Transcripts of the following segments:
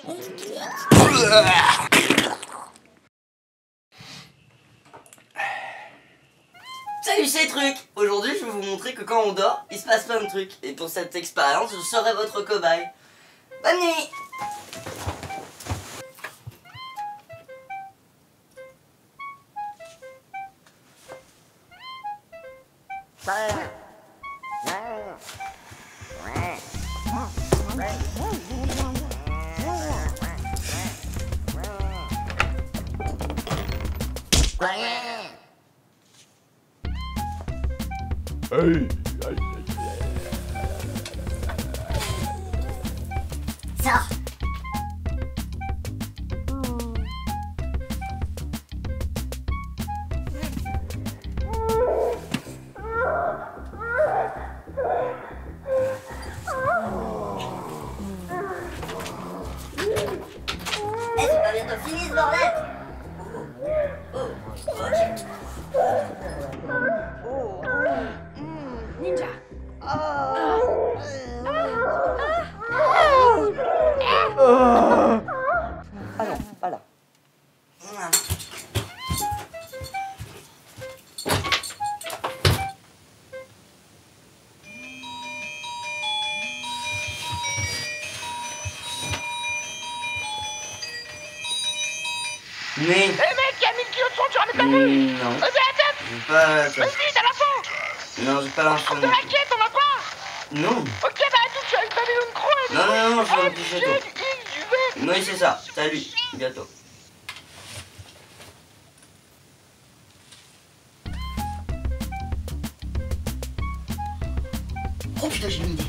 Salut, c'est Truc. Aujourd'hui, je vais vous montrer que quand on dort, il se passe plein de trucs. Et pour cette expérience, je serai votre cobaye. Bonne nuit. Sors. Eh, c'est pas bientôt fini ce bordel. Ninja. Ah non, pas là. Mais... Eh mec, y'a 1000 kilos de son, tu ramènes ta vue. Non. Vas-y, attends. J'ai pas... Vas-y, t'as l'info. Non, j'ai pas l'info. De raquette, on a pas. Non. Ok, bah attends, tu as une babylone de croix. Non, je veux un petit G, château. X, du V. Oui, c'est ça. Salut. Bientôt. Oh putain, j'ai une idée.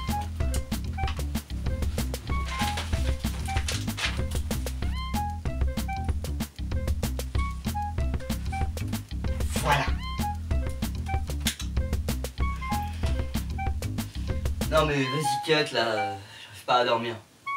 Voilà. Non mais vas-y cut là, j'arrive pas à dormir.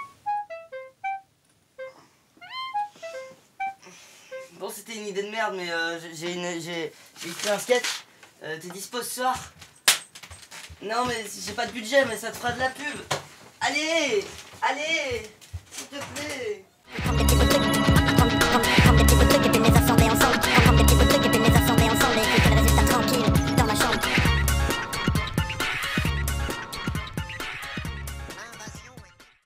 Bon, c'était une idée de merde, mais j'ai écrit un sketch. T'es dispo ce soir? Non mais j'ai pas de budget, mais ça te fera de la pub. Allez, s'il te plaît.